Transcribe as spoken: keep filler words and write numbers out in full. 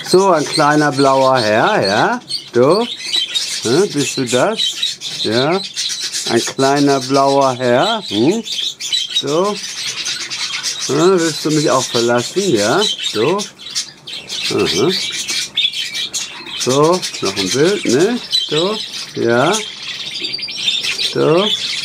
So, ein kleiner blauer Herr, ja? Du? Hm, bist du das? Ja? Ein kleiner blauer Herr? Hm? So? Hm, willst du mich auch verlassen? Ja? So? Aha. So, noch ein Bild, ne? So? Ja? So?